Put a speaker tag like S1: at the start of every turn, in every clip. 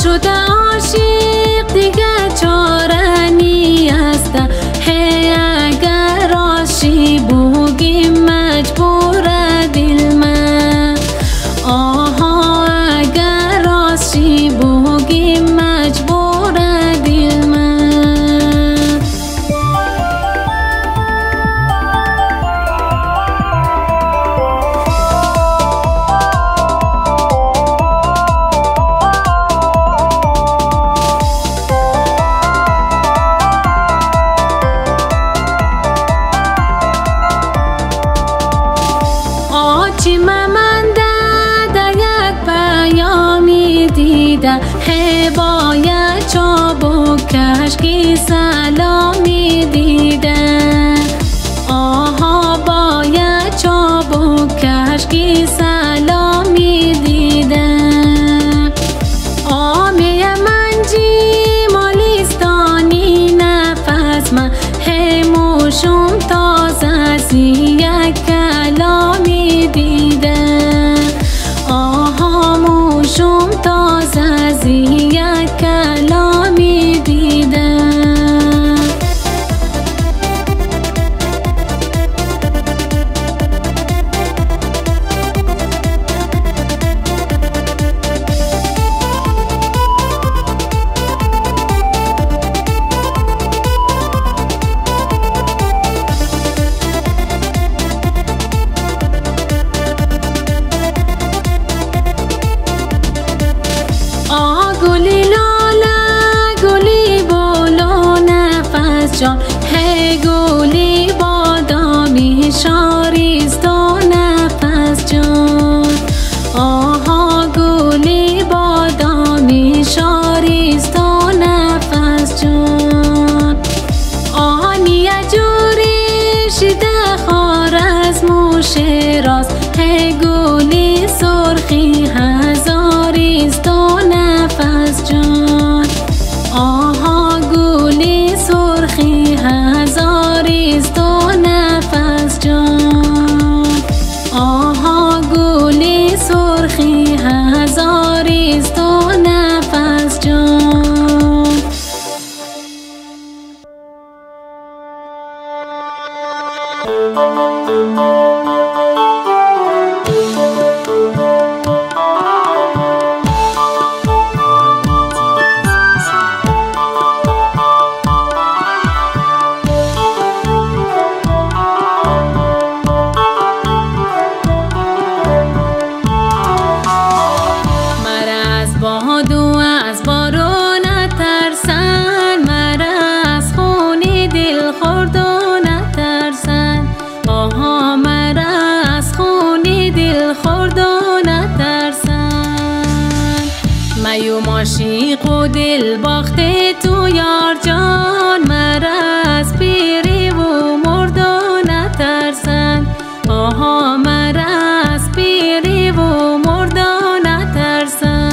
S1: شده عاشق دیگه چاره نیست. هی اگر راشی بوگی مجبور دل من. آها اگر راشی بوگی مجبور دل من. آچی ممنده در یک پیامی دیده. هی باید چابک کشکی سلامی دیده. آها باید چابک کشکی سلامی دیده. آمی منجی مالیستانی نفس من. هی موشم تازه زی یک کلامی دیده. آها موشم تازه زی یک کلامی دیده. گلی لاله گلی بولو نفس جان. هی گلی بادامی شاریست و نفس جان. آها گلی بادامی شاریست و نفس جان. آنی جوری شده خوارزم و شیراز. هی گلی سرخی هزاریست و نفس جان. آها گلی سرخی هزاریست و نفس جان. آها گلی سرخی هزاریست و نفس جان. از بارون نترسن. مرا از خونی دل خورد و نترسن. آها مرا از خونی دل خورد و نترسن. میو ماشیق و دل باخته تو یار جان. مرا از پیری و مرد و نترسن. آها مرا از پیری و مرد و نترسن.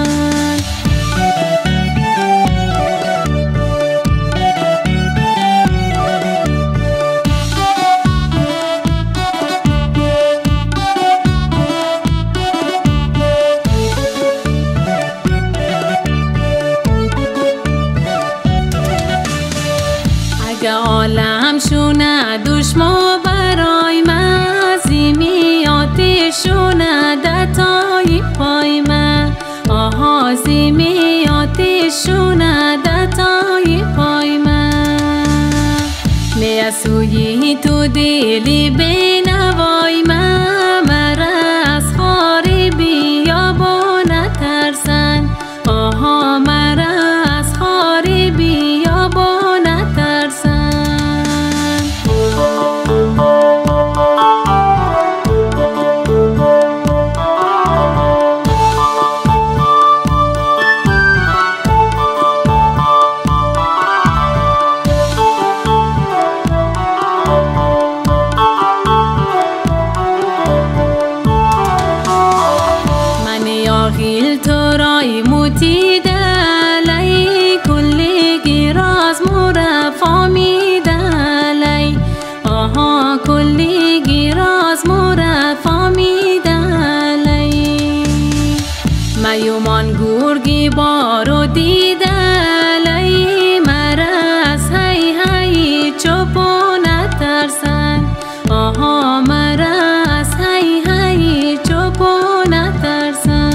S1: اگه عالم شونه دشمن برای من. زیمی آتشونه دتای پای من. آها زیمی آتشونه دتای پای من. میسویی تو دلی بینوای من. مرا از خاری بیابان نترسن. آها مرا از خاری بیابان نترسن. تو رای موتی دلی کلی گیراز مورا فامی دلی. آها کلی گیراز مورا فامی دلی. میومان گورگی بار دیدلای مرس هی هی چوبو نترسن آها مرس هی هی چوبو نترسن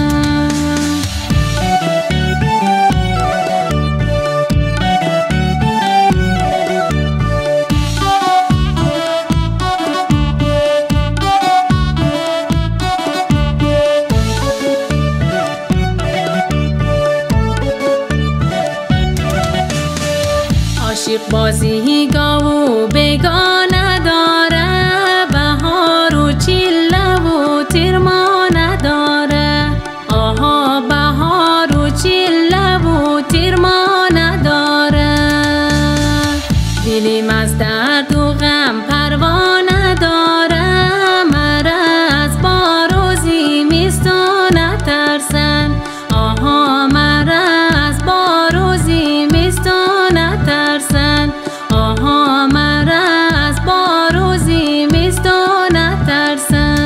S1: عاشق بازی گاو بگانه داره بهار و چله و تیرما نداره آها بهار و چله و تیرما نداره دلیم از درد و غم پروا نداره مرز با روزی میستان نترسن آها مرز با روزی میستان نترسن آها مرز با روزی میستان نترسن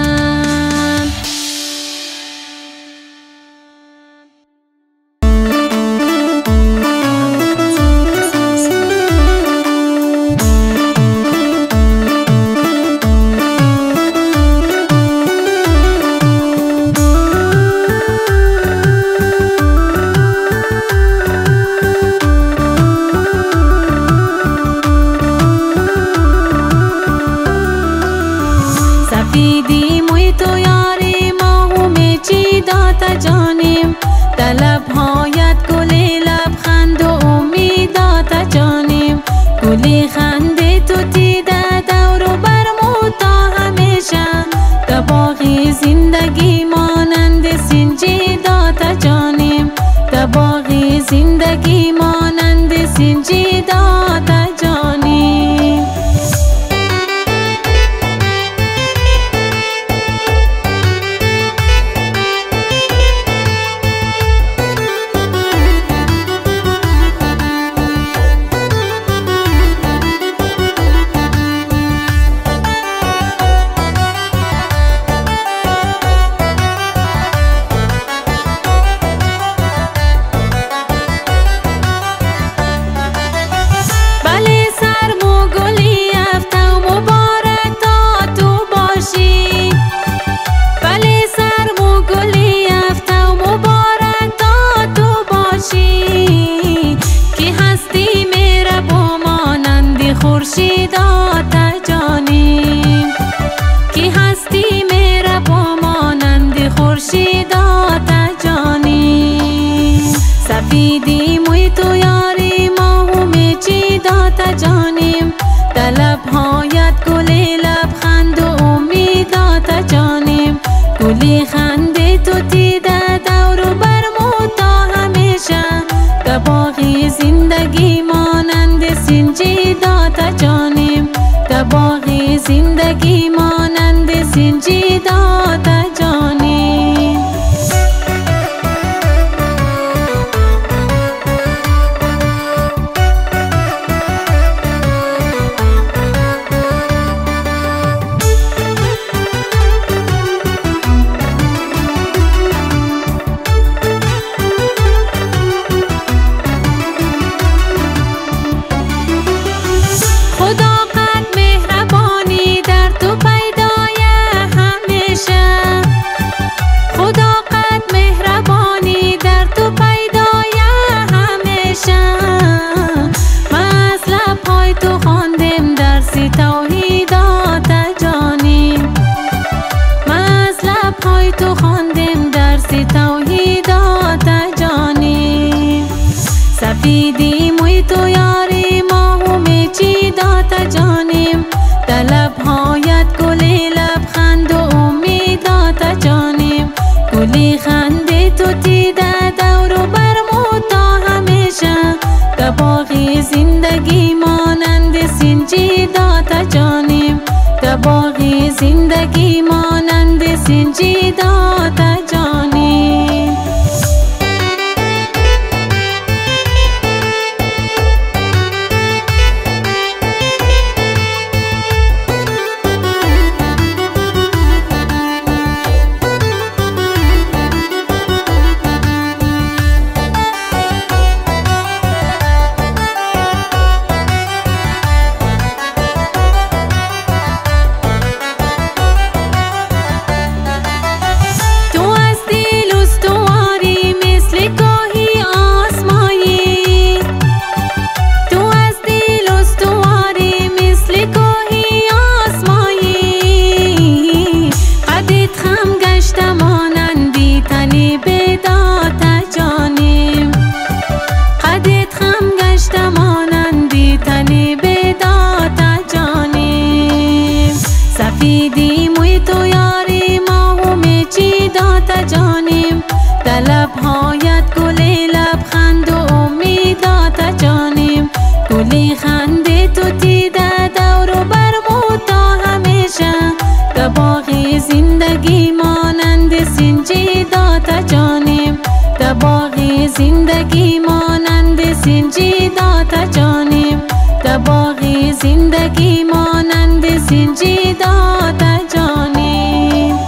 S1: سفیدی موی تو یاری ماهومی چی داتا جانیم طلبهایت گلی لبخند و امیداتا جانیم گلی خنده تو دیده دور و برمو تا همیشه تا باقی زندگی مانند سنجی داتا جانیم تا باقی زندگی مانند سنجی داتا جانیم خورشیداتا جانیم کی هستی میرا با مانند خورشیداتا جانیم سفیدی موی تو یاری ماهومی چی داتا جانیم طلبهایت گلی لبخند و امیداتا جانیم گلی خنده تو دیده دور و برمو تا همیشه تا باقی زندگی مانند سنجی داتا جانیم تا باقی زندگی مانند سنجی داتا جانیم تو خواندیم درس توحیدات جانی سفیدی موی تو یاری ماهومی چی داتا جانیم طلبهایت گلی لبخند و امیداتا جانیم گلی خنده تو دیده دور و برمو تا همیشه تا باقی زندگی مانند سنجی داتا جانیم تا باقی زندگی مانند سنجی داتا جانیم لبهایت گل لبخند و امیدات جانیم، گلی خنده تو دیده دور و بر تا همیشه، در باغ زندگی مانند سنجیدات جانیم، در باغ زندگی مانند سنجیدات جانیم، در باغ زندگی مانند سنجیدات جانیم.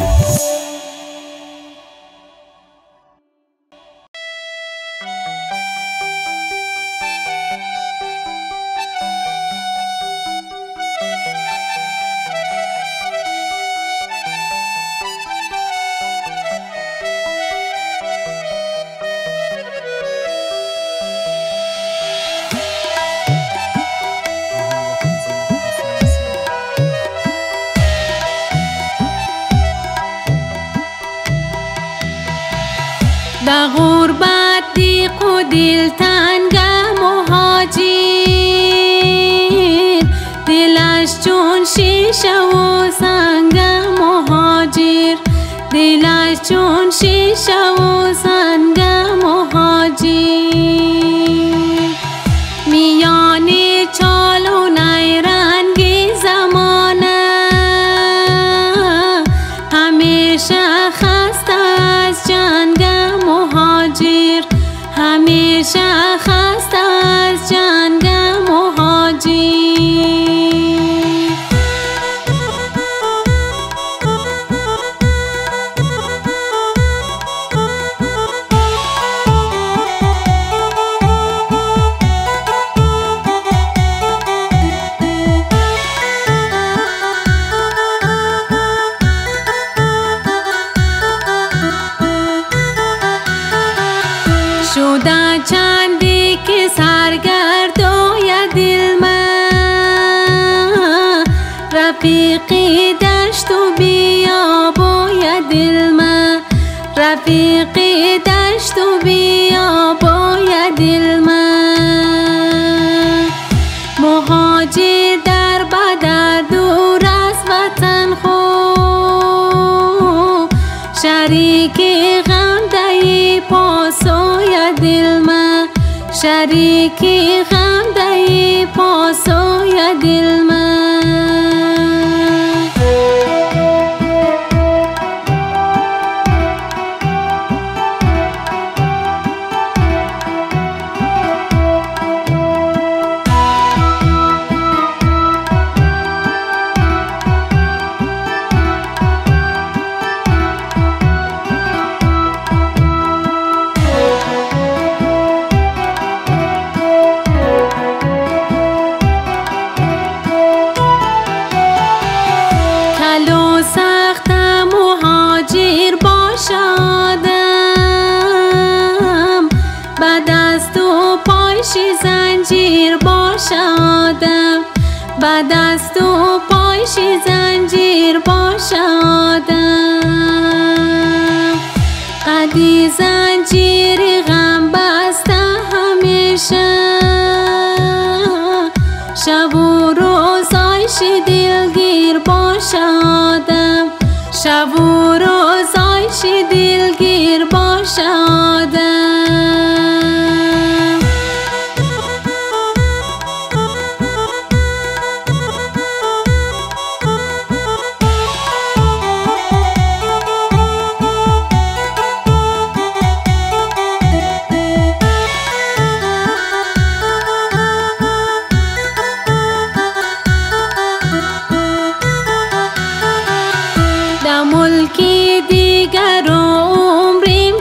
S1: در غربت دیق و دلتنگ مهاجر، دلش چون شیشه و سنگ مهاجر، دلش چون شیشه و سنگ مهاجر، میان چال و نیرنگ زمانه همیشه خسته از جنگ مهاجر، همیشه خسته از جنگ مهاجر. شده چندی که سرگردای دل من، رفیقی دشت و بیابای دل من، رفیقی دشت و بیابای دل من، مهاجر در بدر دور از وطن خود، شریک غم دهی پاسوی دل من، شریک غم دهی پاسوی دل من. زنجیر باشدم، به دست و پایش زنجیر باشدم، قدی زنجیر غم بسته همیشه، شب و روزایش دلگیر باشدم، شب و روزایش دلگیر باشدم. ملکی دیگر عمریم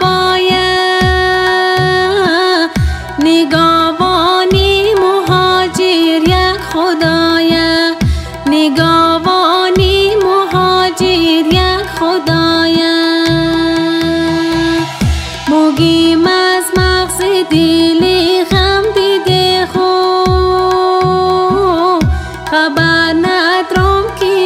S1: تبایه، نگاوانی مهاجر یک خدایه، نگاوانی مهاجر یک خدایه، مگیم از مغز دلی غم دیده خو، خبر ندارم که